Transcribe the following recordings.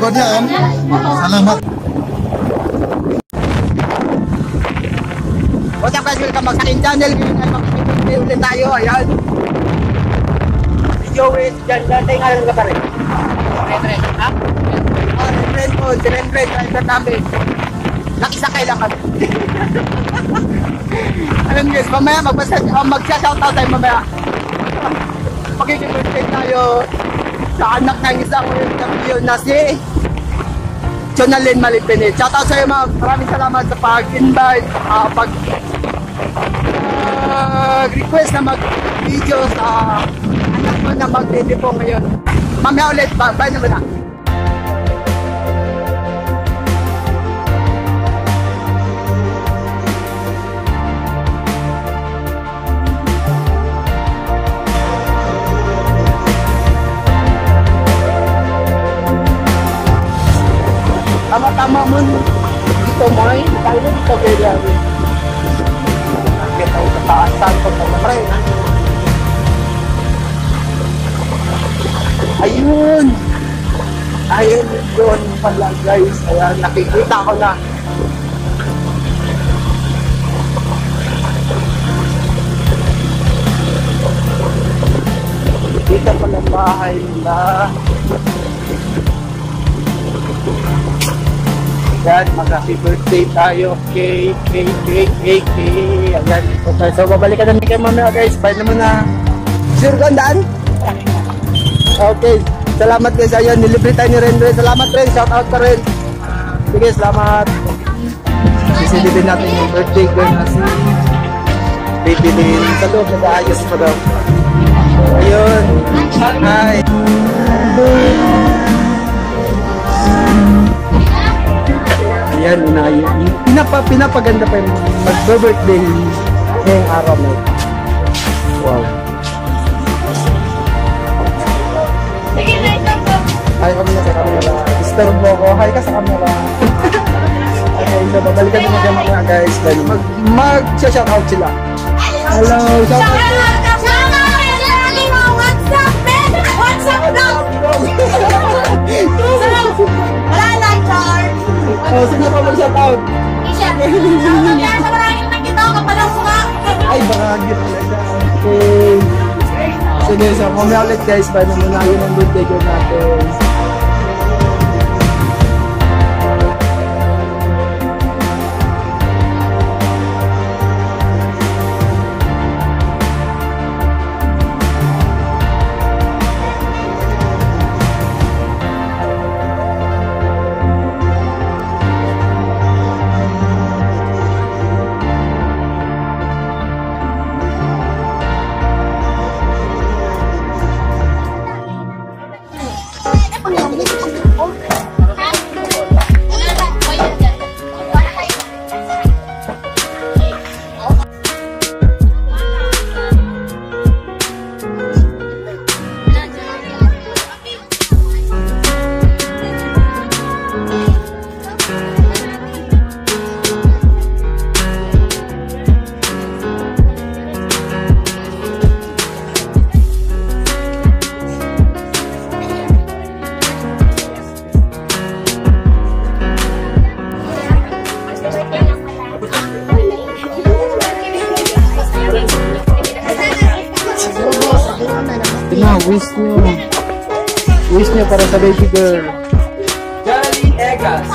likod yan. Salamat. What's up guys, welcome back sa aking channel. Ngayon ay makikipag-video ulit tayo. Ayan. Video with dyan tayo nga lang ka pa rin. Ren, ha? Ren po, si Ren, driver namin. Nakisakay lang kami. Alam guys, mamaya mag-shoutout tayo mamaya. Makikipag-video tayo sa anak ng isang champion na si Jonalyn Malipinit. Shoutout sa iyo ma'am. Maraming salamat sa pag-invite, request na mag-video sa anak mo na mag-video po ngayon. Mamaya ulit, bye naman na. Tama-tama mo dito mo ay tayo dito kay Larry. Nakita ko sa taas ko na pre. Ayun doon pala guys. Ayan, nakikita ko na. Dito pala bahay nila. Ayan, mag-happy birthday tayo. Cake. Ayan, okay. So, babalikan namin kayo mamaya guys. Bye naman na. Sure gandaan? Okay. Salamat guys. Ayan, nilibre tayo ni Ren. Salamat Ren. Shout out ka Ren. Sige, salamat. Sisilipin natin yung birthday girl na si Baby Lynn. Sa loob, nag-aayos pa daw. Ayun. Hi. Ayan, pinapaganda pa yung mag-birthday ngayong araw na ito. Wow. Hi kami na sa camera. Disturb mo ako. Hi ka sa camera. Okay, so babalikan naman kayo mga guys. Mag-shoutout sila. Hello, shout out. What's up, dog? Wala lang, Charles. Oh, sino pa mag-shoutout? Isha. Kaya sa maraming nakita ko kapalang mukha. Ay, bahagi talaga. Okay. Sige, so mamaya ulit guys. Bye na muna yun ang birthday girl natin. Wish nyo para sa baby girl. Jonalyn Egas.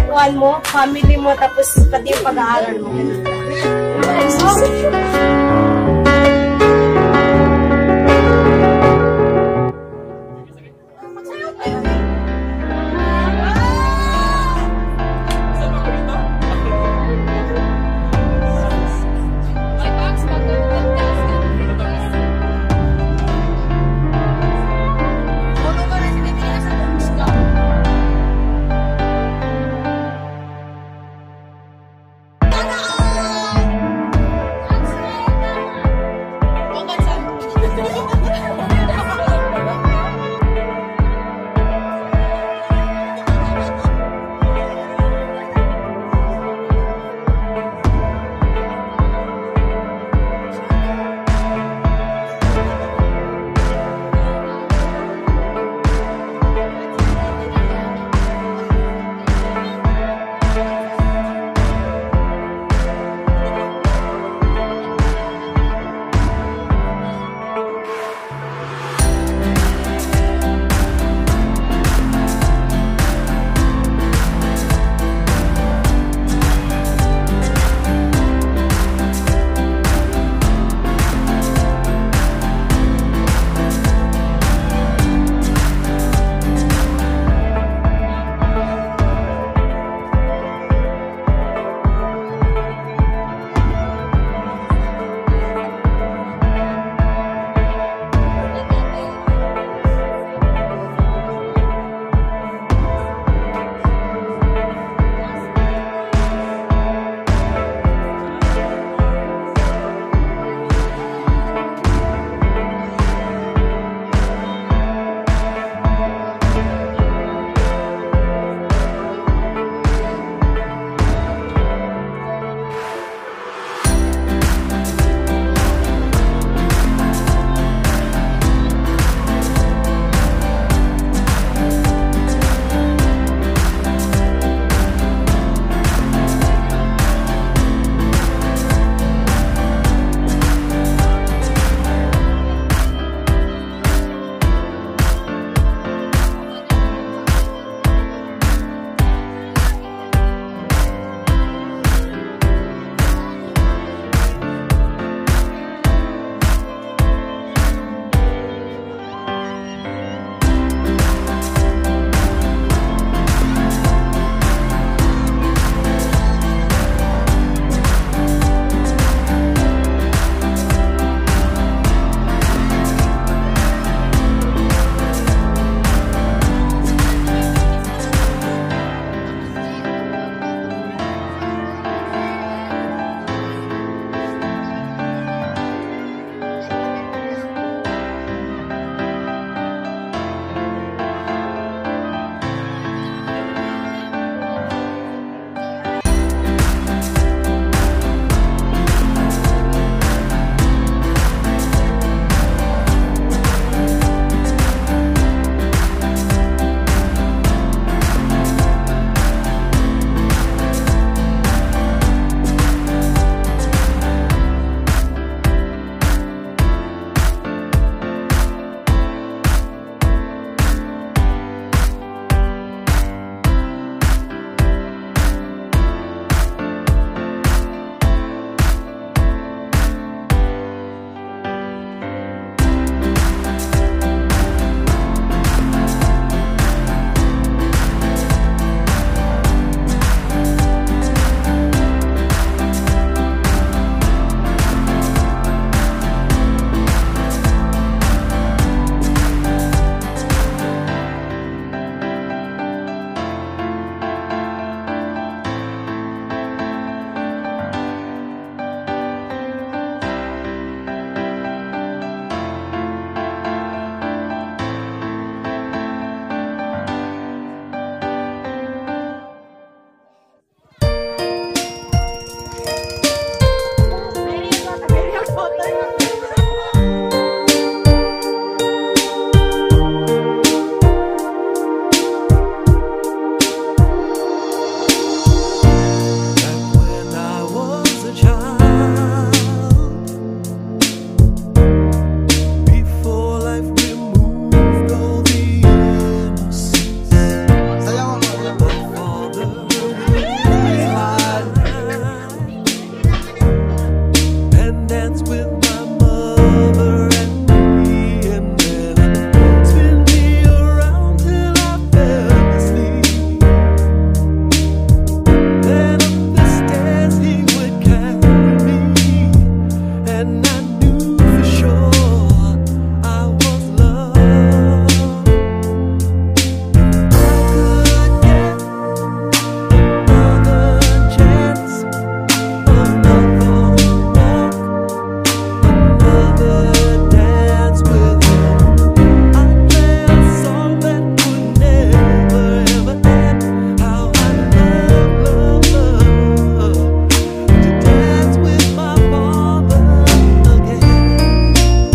kuhan mo, family mo, tapos pati yung pag-aaral mo. when I knew for sure I was loved. I could get another chance, another walk, another dance with him. I'd play a song that would never ever end. How I love, love, love to dance with my father again.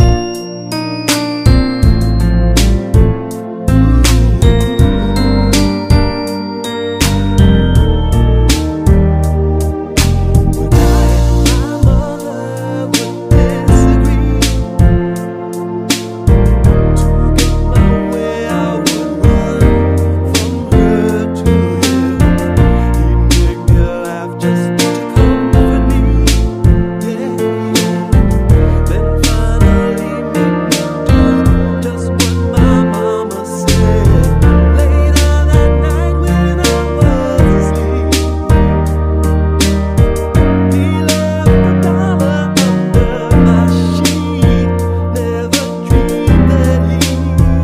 When I and my mother would disagree, to get my way I would run from her to him. He'd make me laugh just to comfort me, yeah, yeah. Then finally make me do just what my mama said. Later that night when I was asleep, he left $1 under my sheet. Never dreamed that he'd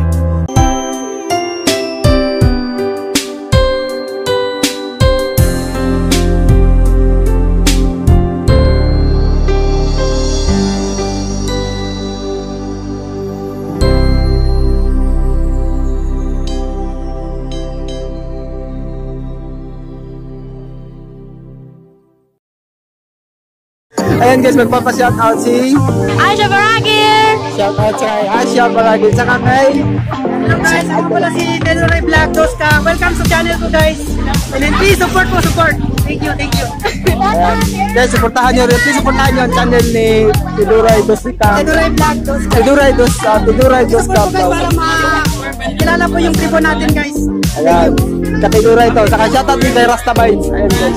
Ayan guys, magpapa-shoutout si Aisha Baragir! shoutout sa kay Asya Baragil saka kay Hello guys, ako pala si Tenuray Vlog Doska. Welcome sa channel ko guys. And then please support po, support. Thank you, thank you. guys, supportahan nyo rin. Please supportahan nyo ang channel ni Tiduray Doska. Tenuray Vlog Doska. Tiduray Doska. Tiduray Doska. Support po guys para makilala po yung tribo natin guys. Ayan. Sa Tiduray to. Saka shoutout din kay Rasta Vibes. Ayan guys.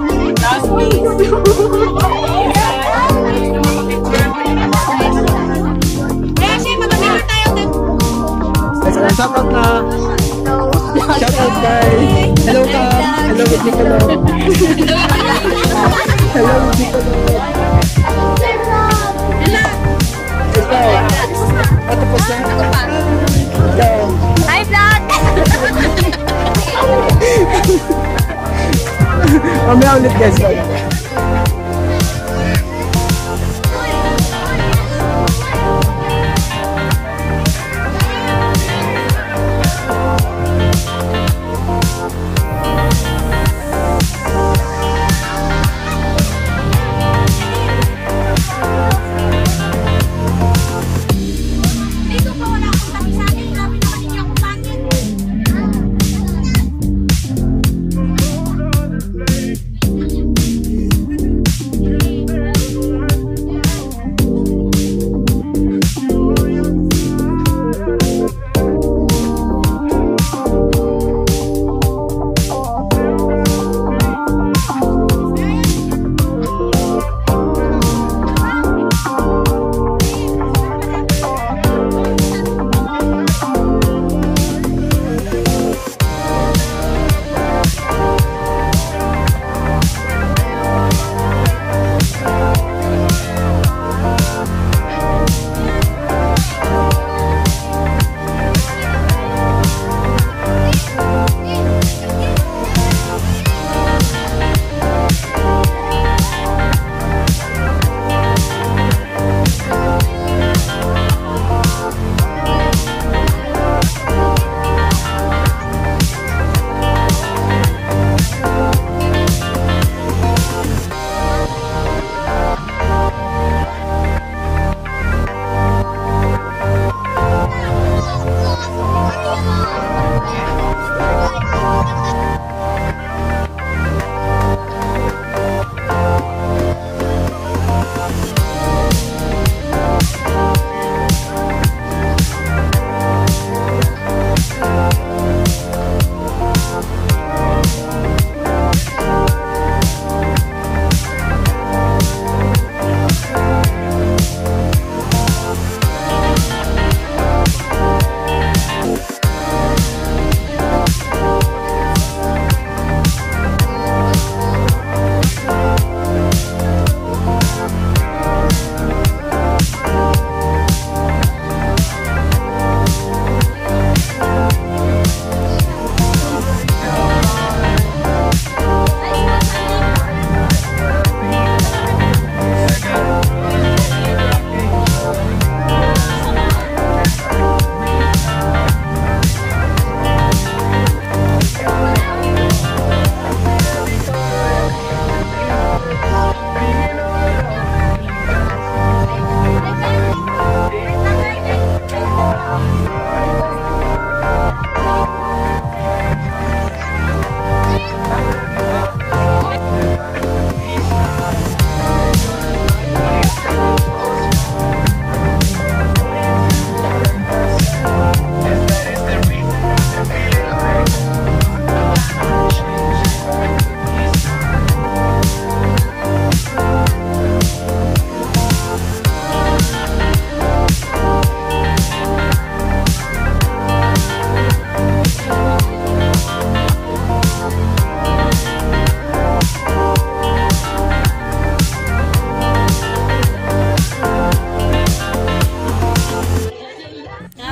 Guys, shoutout na. Shoutout kay Hello Cam. Hello with Nicolo. Hello with Nicolo. Ikaw. Patapos na. Ikaw. Hi, vlog! Mamaya ulit guys. Bye. Dito po wala akong tabi sa akin. Grabe naman hindi ako pangin.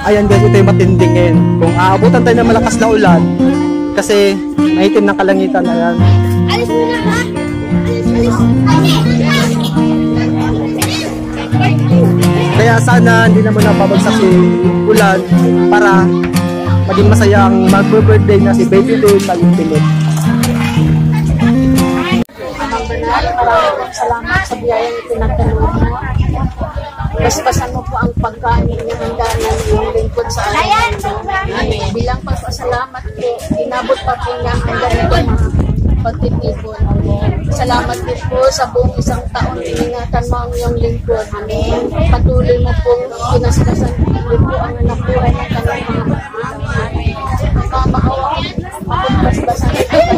Ayan guys, ito yung matindingin. Kung aabutan tayo ng malakas na ulan, kasi maitim ng kalangitan. Ayan. Alis mo na ha? Alis. Kaya sana hindi naman napabagsak si ulan para maging masaya ang mag-birthday na si Baby Day Tagumpilot. Maraming salamat sa biyayang itinagdaloob mo. Basbasan mo po ang pagkain ng handa ng iyong lingkod sa amin. Bilang pagpasalamat po, inabot pa po niya ang ganitong mga pagtitipon. Salamat din po sa buong isang taon iningatan mo ang iyong lingkod. Patuloy mo pong pinaskasan po ang anak buhay ng kanyang mga makawa. Basbasan mo po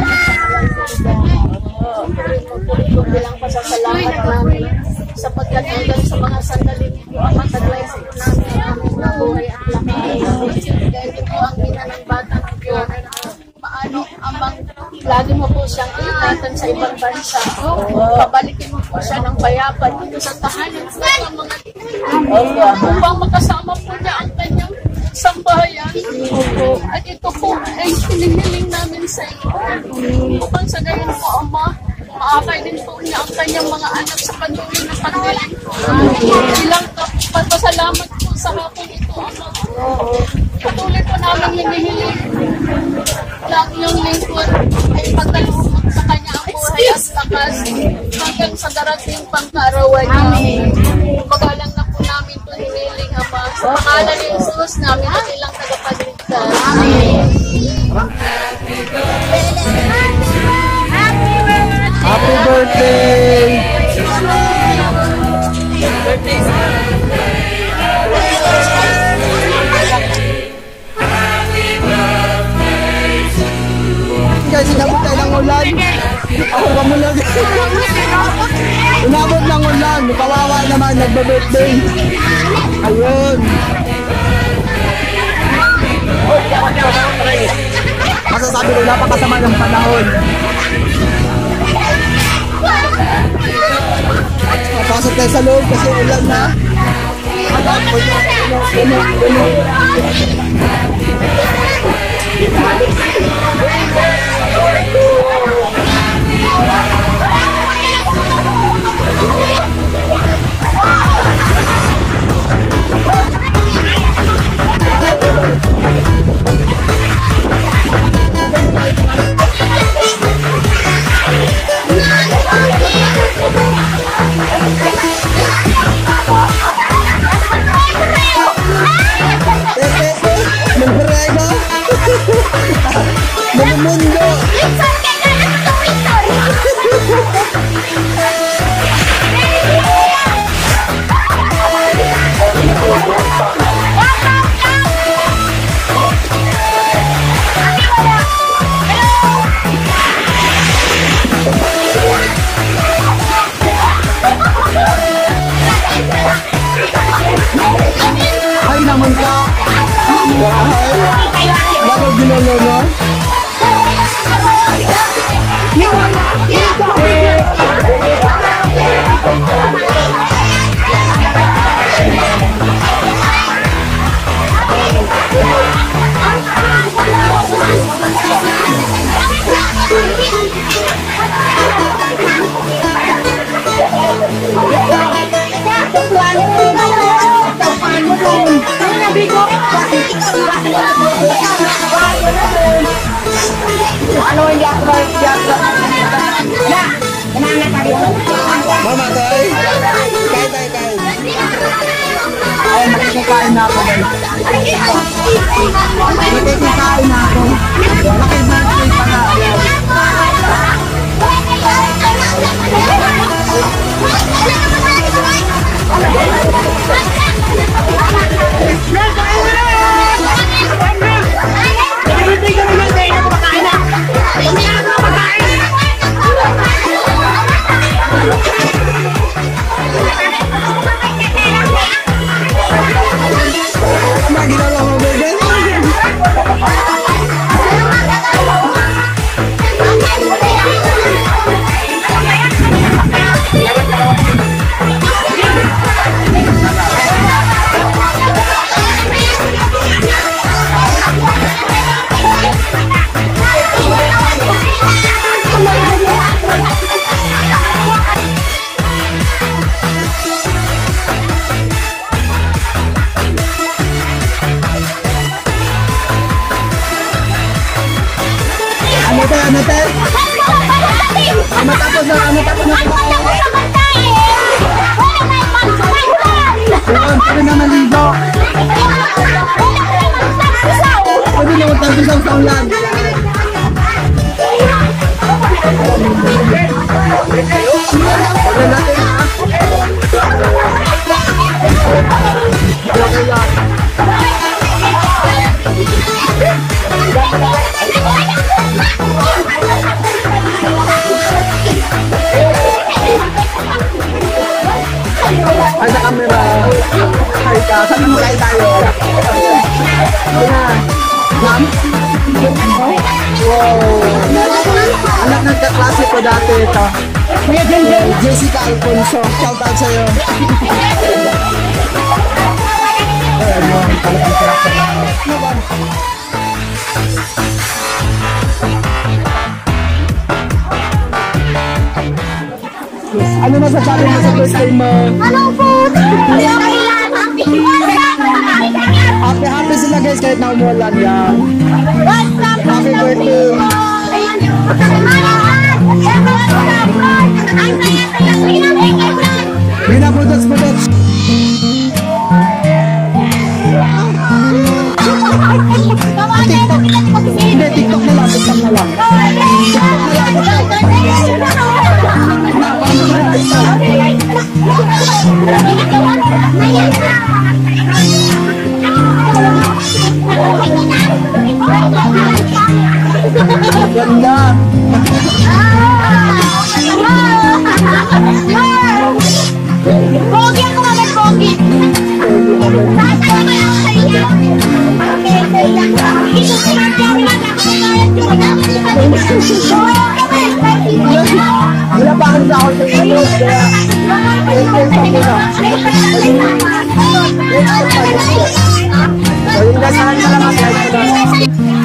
kanyang bilang pasasalamat namin sapagkat hanggang sa mga sandali po ang mataglay sa iyo namin ang aming buhay at lakas. Dahil po ang ina ng bata ng Diyos, paano amang lagi mo po siyang iingatan sa ibang bansa. Pabalikin mo po siya ng payapa dito sa tahanan ng mga upang makasama po niya ang kanyang sambahayan. At ito po ay hinihiling namin sa iyo. Upang sa gayon po, Ama, maakay din po niya ang kanyang mga anak sa patuloy na pagdiling po. Bilang pagpasalamat po sa hapon ito, Ama. Patuloy po namin hinihiling lang yung lingkod ay pagdalumot sa kanya ang buhay at lakas hanggang sa darating pang kaarawan niya. Magalang na po namin ito hinihiling, Ama. Sa pangalan ni Jesus namin at ilang tagapagligtas. Amen. Happy birthday! Guys, inabot tayo ng ulan. Ako ba muna? Inabot ng ulan. Kawawa naman, nagba-birthday. Ayun. Masasabi ko, napakasama ng panahon. Pasok tayo sa loob kasi ulan na. Mundo. Ay naman ka. Bakit ginalala? Mama, tay. Kain. Ay, makikikain na ako, guys. Makikikain na ako. Makikikain pala. natin. Matapos na. Yun, pwede na maligo. Pwede na magtapisaw sa ulan. Pwede natin ha. Okay lang. Ay, sa camera. Ay, saan mo kayo tayo? Ay na. Ma'am? Wow. Anak ng kaklase ko dati ito. Jessica Alfonso. Shout out sa'yo. Ano masasabi mo sa birthday mo? Ano po? Happy sila guys kahit na umulan yan. Happy birthday. Mina budots. Hindi, TikTok na lang. Ganda. Pogi ako nga, may pogi. Sasama lang ako sa inyo. Wala pa akong sa ako sa inyo. So yung gasahan na lang ako.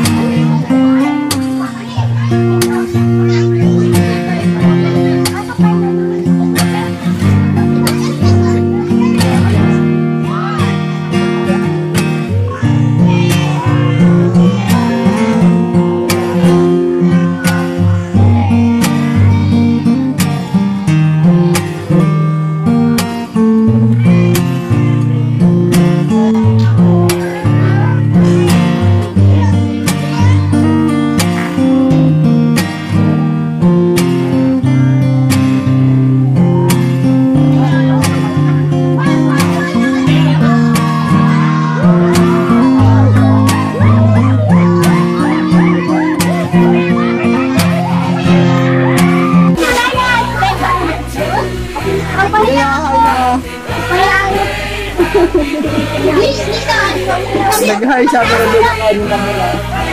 Nag-hi siya pero doon ako yung camera.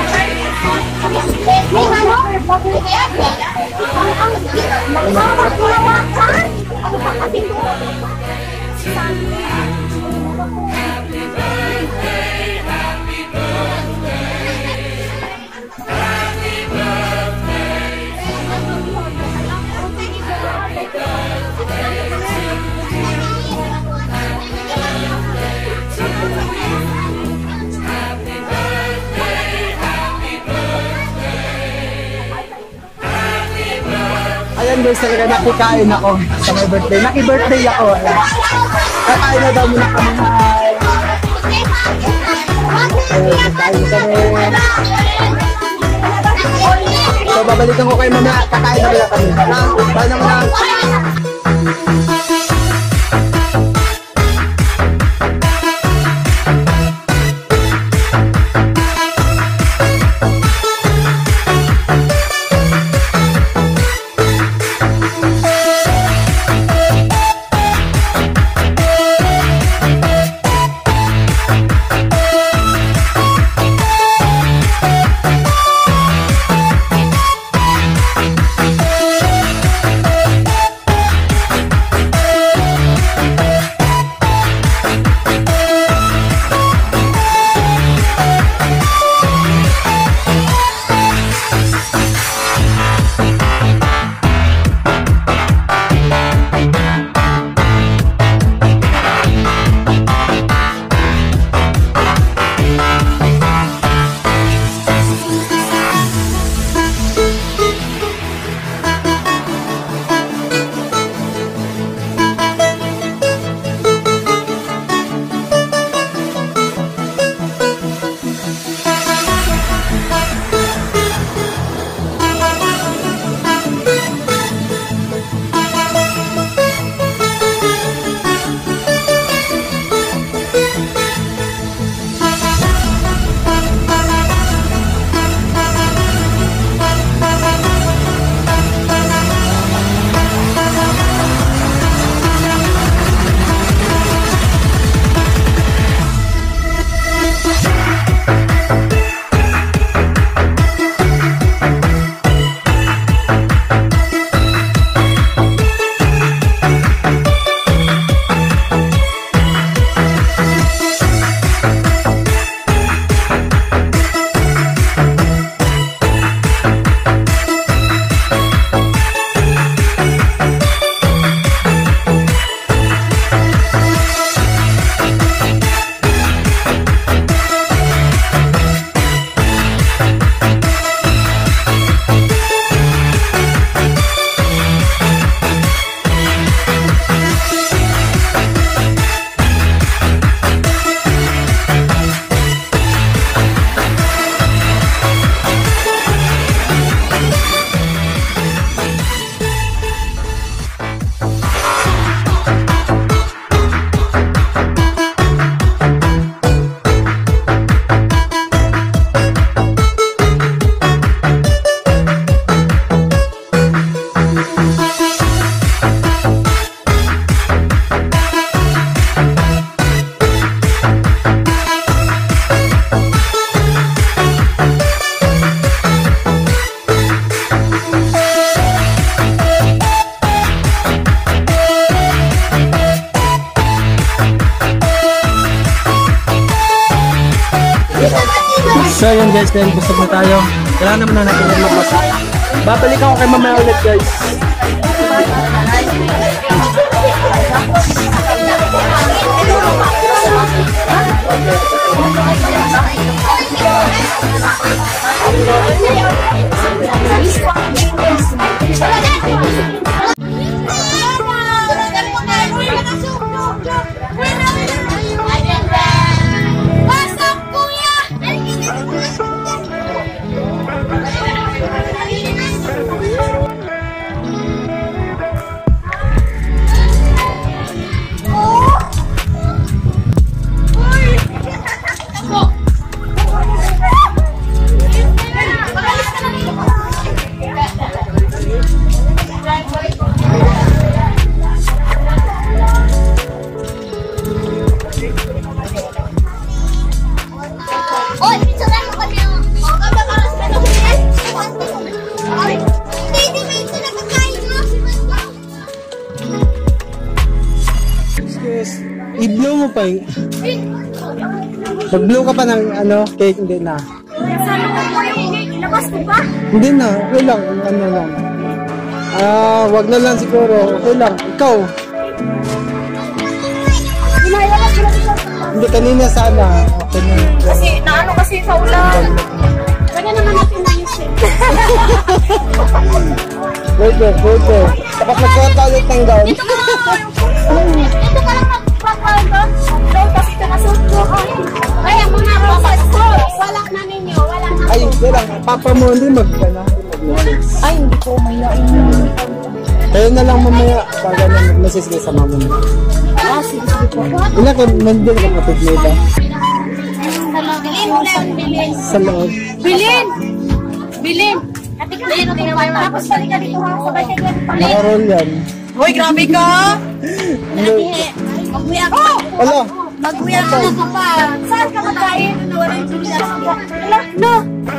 Ayan guys, talaga nakikain ako sa my birthday. Naki-birthday ako. Kakain na daw muna kami. Kakain kami. So babalikan ko kayo mamaya. Kakain na muna kami. Bye na muna. So yun guys, then busog na tayo. Kailangan naman na natin yung magbasa. Babalik ako kay mamaya ulit guys. I-blow mo pa yung... Mag-blow ka pa ng ano, cake, hindi na. Sana ko po yung cake. Ilabas ko ba? Hindi na, okay lang, ano lang. Wag na lang siguro, okay lang. Ikaw, Lumayalap ko lang ito. hindi kanina sana, okay na. Kasi, naano kasi sa ulan. Kanya naman natin na yung shit. Pwede. Tapos nagkuhan tayo ng gown. Dito ka lang. Dito ka lang magpapalba. Tapos ito na suit ko. Ay, ang mga rosas ko. Walang na ninyo. Walang na. Ay, hindi lang, papa mo, hindi mag-ano. Ay, hindi ko mayain yun. Kayo na lang mamaya, pag ano, mag-message kayo sa mama mo. Sige po. Ilan ka, mandil ka kapit nila? Bilin. Sa loob. Bilin! Tapos balik ka dito ha. Sabay ka dito. Nakaroll yan. Hoy, grabe ka! Magbuya ka. Ala, Magbuya ka na pa. Saan ka magkain? Wala yung sulit sa mga. No.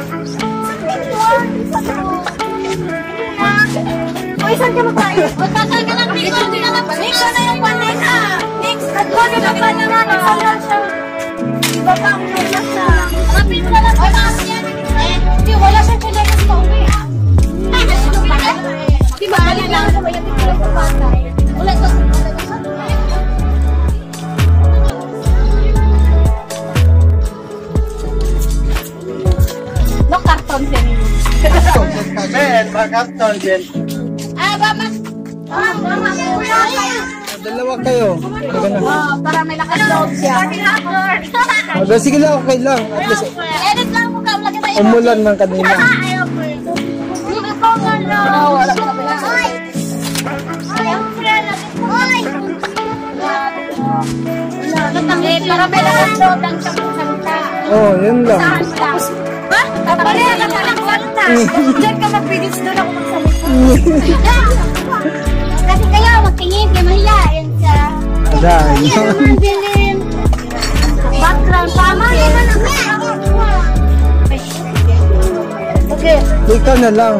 Uy, saan ka magkain? Magkakain ka ng mix. Mix na yung panay ka. Mix. At kung ano na naman. Saan siya? Iba pa ang nalas na. Rapin mo na lang. Hindi, wala siyang kailangan kasi pauwi. Diba? Balik lang sa bayan. Hindi lang sa patay. Ulit ko. No karton siya nito. Ben, mag-after din. Mama. Mama. Dalawa kayo. Para may lakas loob siya. Sige lang, okay lang. At least, Edit lang mo ka. Lagi tayo. umulan man kanina. Ayaw po. Hindi ko nga. Wala ka na pala. Ayaw po yan. Ay. Para may lakas loob lang siya kung salita. Oh, yun lang. Tapos, ha? Tapos yan lang walang kwanta. Diyan ka magpilis doon ako magsalita. Kasi kayo magtingin, kayo mahiyain ka. Adan. Yan naman bilin. Background, tama yan na naman. Okay. Ikaw na lang.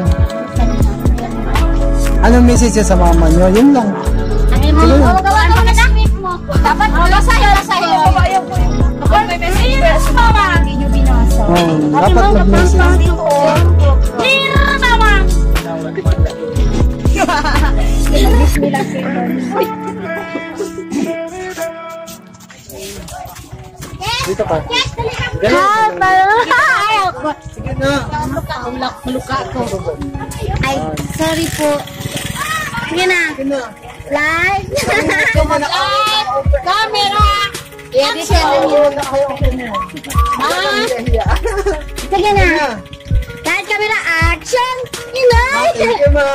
Anong message sa mama nyo? Yun lang. Gawa ka na mo. Dapat wala sa'yo. Kapag may message, mama. Hindi nyo binasa. Dapat mag-message. Dear mama. English nila siya. Dito ka. Sige na. Maluka ko. Ay, sorry po. Sige na. Live. Camera. Action. Sige na. Live camera. Action. Sige na.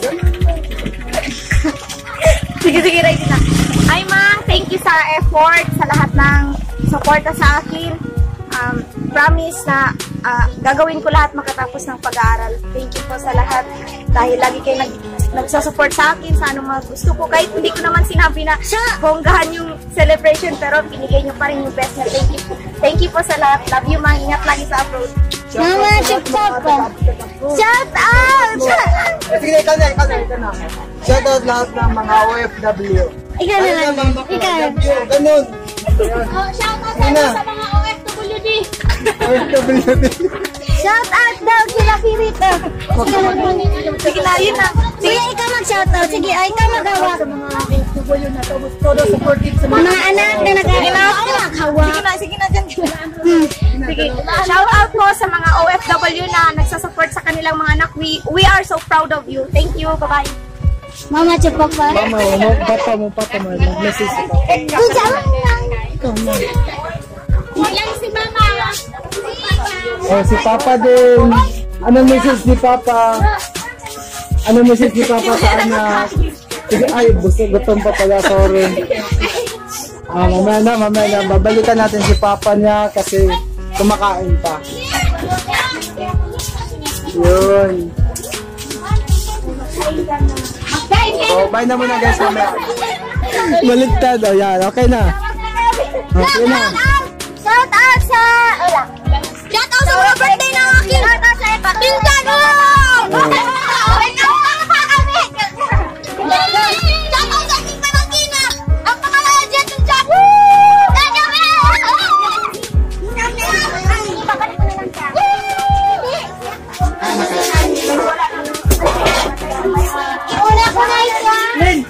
Sige, right na. Ay, ma'am, thank you sa effort, sa lahat ng suporta sa akin. Promise na gagawin ko lahat makatapos ng pag-aaral. Thank you po sa lahat. Dahil lagi kayo nagsasupport sa akin sa anong mga gusto ko. Kahit hindi ko naman sinabi na bonggahan yung celebration, pero binigay nyo pa rin yung best na. Thank you po sa lahat. Love you, ma'am. Ingat lagi sa abroad. Mama, shout out! Shout out! Sige, ikaw na. Shout out lahat ng mga OFW. Ikaw na lang. Ikaw. Ganun. Shout out sa mga OFWD. Shout out daw kila Pirito. Sige na, yun na. Sige, ikaw mag-shout out. Sige, ikaw mag-hawak. Todo supportive sa Mga anak na nag-hawak. Sige na, dyan. Sige, shout out po sa mga OFW na nagsasupport sa kanilang mga anak. We are so proud of you. Thank you. Bye-bye. Mama, chupak pa. Mama, papa mo, mag-message ako. Walang si Mama. Oh, si Papa din. Anong message ni Papa? Anong message ni Papa sa anak? Sige, ay, gutom pa pala, sorry. Mamaya na. Babalikan natin si Papa niya kasi kumakain pa. Yun. Oh, bye na muna guys, mamaya. Maligtad, oh yan, okay na. Okay na. Shout out sa... Shout out sa mga birthday ng aking... Pinsan mo! Shout out sa aking pamangkina! Ang pangalan dyan yung Jack! Papalik mo na lang siya. Una ko na isa!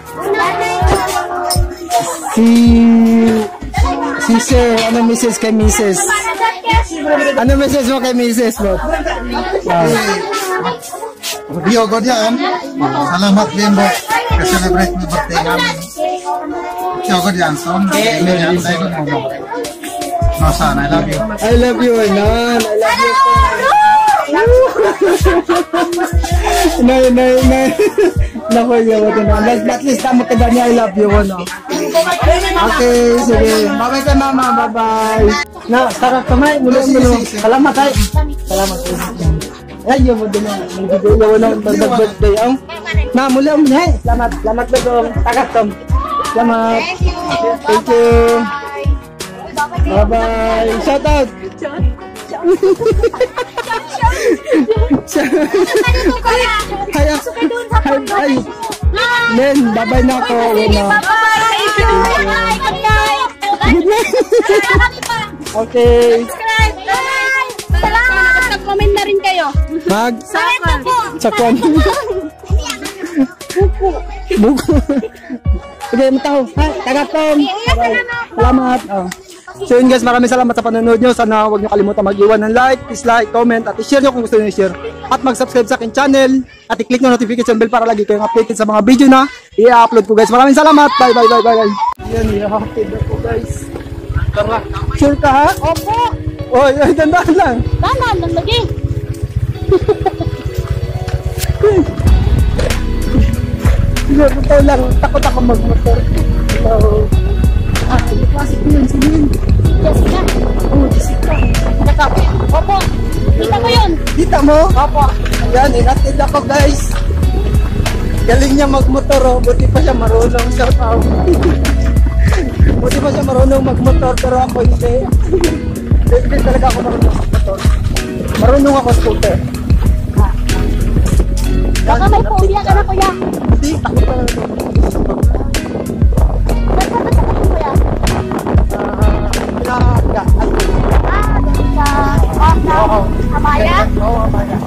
Si Sir, ano message kay Mrs.? Ano message mo kay Mrs. mo? Rio Godian, salamat din mo ka-celebrate mo birthday namin. Rio Godian, so, million tayo mo. No, son, I love you. I love you, Nan. I love you. Nay. Naku, yawa din. At least tamo ka niya, I love you, no? Okay, sige. Bye-bye ka, Mama. Bye-bye. Na, sarap kamay. Mula. Salamat, ay. Salamat. Ay, yawa din na. Yawa na birthday. Na, mula. Salamat. Salamat na doon. Tagat, Tom. Salamat. Thank you. Bye-bye. Shout out. Hi. Len, bye-bye na ako. Okay. Salamat. Mag-comment na rin kayo. Sakwan. Buko. Okay, mataho. Tagatom. Salamat. So yun guys, maraming salamat sa panonood nyo. Sana huwag nyo kalimutan mag-iwan ng like, dislike, comment, at i-share nyo kung gusto nyo i-share. At mag-subscribe sa akin channel. At i-click nyo notification bell para lagi kayong updated sa mga video na i-upload ko guys. Maraming salamat. Bye. Yan, i-upload ako guys. Tara. Sure ka ha? Opo. Oh, yan, dandahan lang. Danan lang lagi. Totoo lang, takot ako mag-motor. Hello. Klasik ko yun, sige. Jessica. Jessica. Opo. Kita mo yun? Kita mo? Opo. Ayan, inatid ako guys. Galing niya magmotor, oh. Buti pa siya marunong. Shout out. Buti pa siya marunong magmotor, pero ako hindi. Hindi talaga ako marunong magmotor. Marunong ako scooter. Baka may phobia ka na kuya. Hindi, takot ka na ito. Amaya? Oo, Amaya.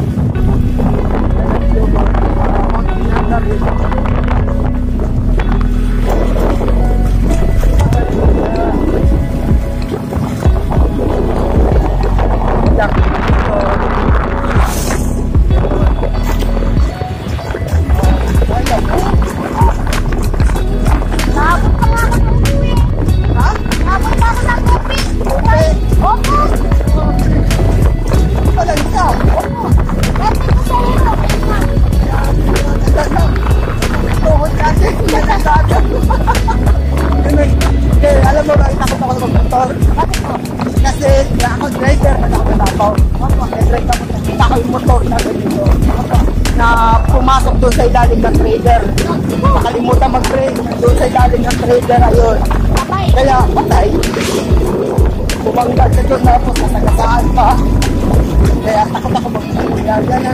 Alam mo ba, takot ako mag-motor? Kasi ako driver, nagkakatapaw. Nag-drive ako, nakita ko yung motor na ganito. Na pumasok doon sa ilalim ng trader. Nakalimutan mag-brake, doon sa ilalim ng trader, ayun. Kaya, patay. Bumanggal sa doon na ako, nasagasaan pa. Kaya takot ako mag-motor. Yan.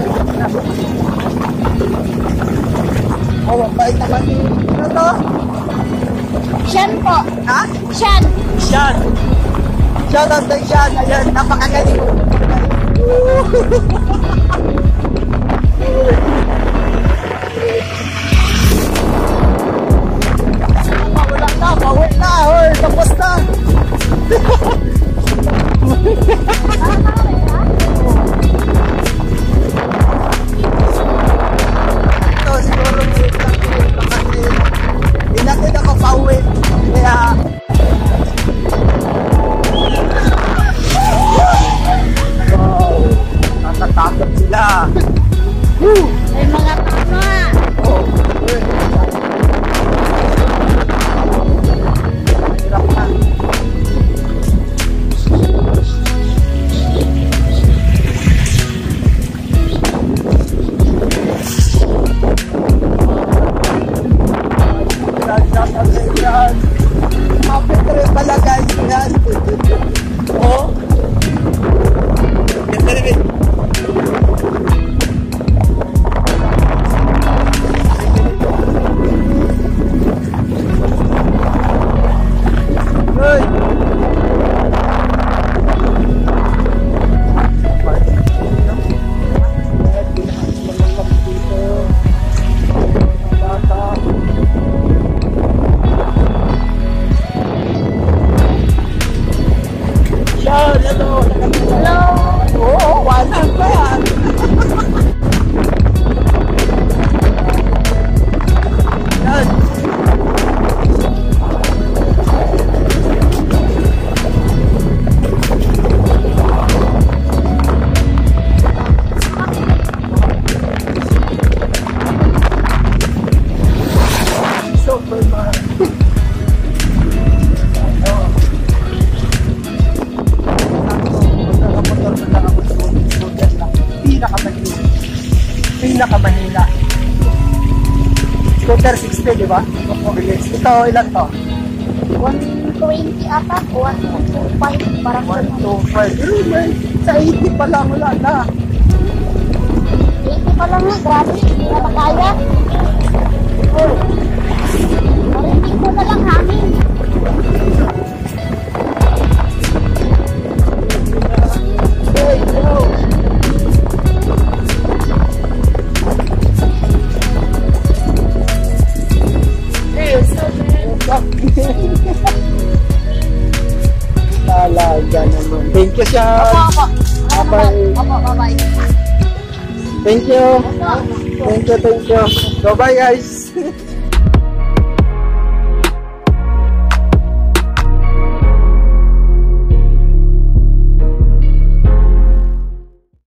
Oh, bait naman yung, ano to? Shan po. Ha? Shan. Shan. Shoutout kay Sean. Ayan, napakagaling. Wala na, pauwi na. Hoy, tapos na. Ito, siguro kasi inatid ako pauwi. Kaya natatakot sila. May mga tama. Hirap na. Happy trip pala guys. Yan. Oh. Hello. Oo, walang pa yan. Yan. Superman. Pinakamahina. Scooter 60, di ba? Ito, ilan to? 120 ata, 125, parang 125. Sa 80 pa lang, wala na. 80 pa lang nga, grabe, hindi na makaya. Marinig mo na lang hangin. Hey, yo! Talaga naman. Thank you, Sean. Bye-bye. Thank you. Thank you. Bye-bye, guys.